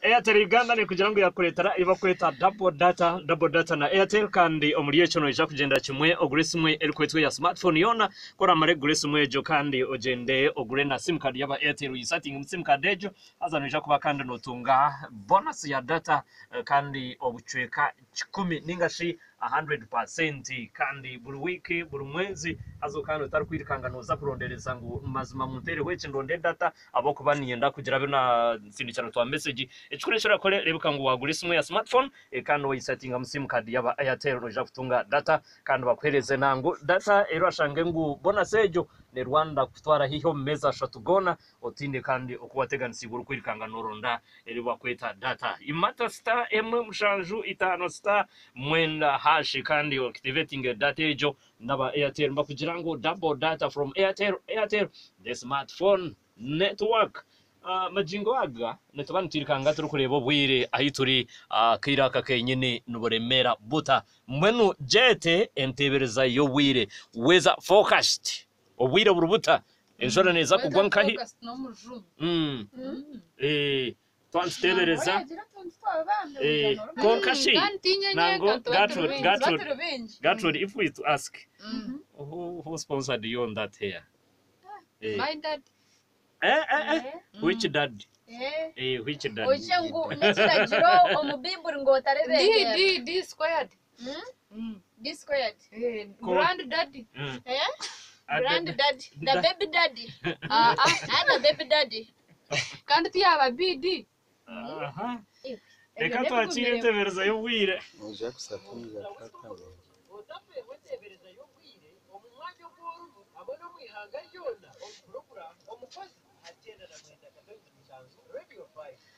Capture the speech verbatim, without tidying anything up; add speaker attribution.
Speaker 1: Airtel Uganda ne kugira ngo yakuretara iba kweta double data double data na Airtel kandi omuriye cyo no ija kugenda kimwe ogurese umwe eri kwetwe ya smartphone yona kora mare gurese umwe jo kandi ogende ogure na sim card yaba Airtel uyisatinga sim card ejo azano ija kuba kandi notunga bonus ya data uh, kandi obucweka kumi ningashi one hundred percent kandi buri wiki buri mwezi azo kandi utari kwirikanga noza kurondereza ngo mazima muntere weche ndonde data abo kubaniye nda kugira bina sindi cyane twa message icikoresha kore rebuka ngo wagurisa umwe ya smartphone e kandi oyisatinga mu sim card yaba Airtel roja kutunga data kandi bakwereze nango data ero ashange ngo bonus ejo ne Rwanda kutwara hiho meza shatugona otinde kandi okuwateganisi buri kwirikanga noronda eri bakweta data imata star m mushanju itano star mwenda hash kandi activating data ejo naba Airtel mbakugira ngo double data from Airtel Airtel the smartphone network. Uh, majingo aga netubani tirikanga turi kureba bwire ahituri uh, kiraka kenyine nuburemera buta mwenu jete entebereza yo wire weza focused obwire burubuta enshora neza kugwa nkahi mm eh twanstebereza eh konkashi nango gatro gatro gatro if we to ask who who sponsored you on that here
Speaker 2: my dad.
Speaker 1: Eh eh eh which dad
Speaker 2: eh
Speaker 1: eh which dad
Speaker 3: Ojengu nekira jiro omubiburi ngo tarebe
Speaker 2: D D D squared
Speaker 3: mm D squared
Speaker 2: eh grand daddy
Speaker 3: eh grand daddy the baby daddy
Speaker 2: ah ah
Speaker 3: the baby daddy
Speaker 2: kandi tiyaba B D
Speaker 1: aha eka twakire tebereza yo bwire
Speaker 4: uja kusafunga tata
Speaker 5: otape wetebereza yo bwire omumwanya gworumu abona mwihanga yona oprogram omukozi agenda na mwenda kadozi mchanzo radio five